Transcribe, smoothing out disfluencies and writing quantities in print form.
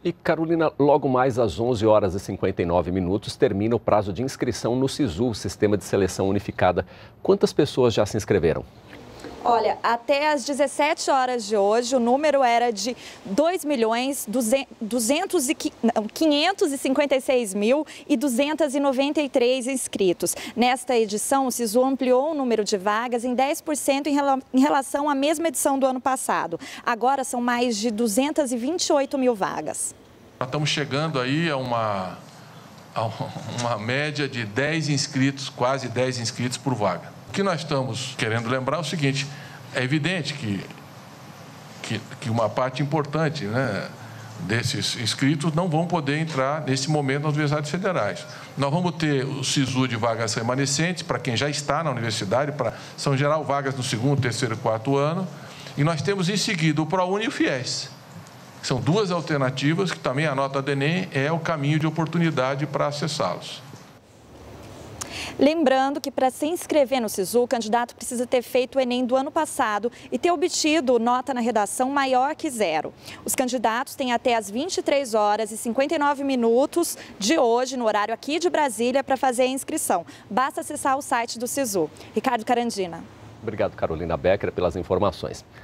E Carolina, logo mais às 11 horas e 59 minutos termina o prazo de inscrição no SISU, Sistema de Seleção Unificada. Quantas pessoas já se inscreveram? Olha, até às 17 horas de hoje, o número era de 556.293 inscritos. Nesta edição, o SISU ampliou o número de vagas em 10% em relação à mesma edição do ano passado. Agora são mais de 228 mil vagas. Nós estamos chegando aí a uma média de 10 inscritos, quase 10 inscritos por vaga. O que nós estamos querendo lembrar é o seguinte: é evidente que uma parte importante, né, desses inscritos não vão poder entrar nesse momento nas universidades federais. Nós vamos ter o SISU de vagas remanescentes para quem já está na universidade, são em geral vagas no segundo, terceiro e quarto ano, e nós temos em seguida o ProUni e o FIES. São duas alternativas que também a nota do Enem é o caminho de oportunidade para acessá-los. Lembrando que para se inscrever no SISU, o candidato precisa ter feito o Enem do ano passado e ter obtido nota na redação maior que 0. Os candidatos têm até às 23 horas e 59 minutos de hoje, no horário aqui de Brasília, para fazer a inscrição. Basta acessar o site do SISU. Ricardo Carandina. Obrigado, Carolina Becker, pelas informações.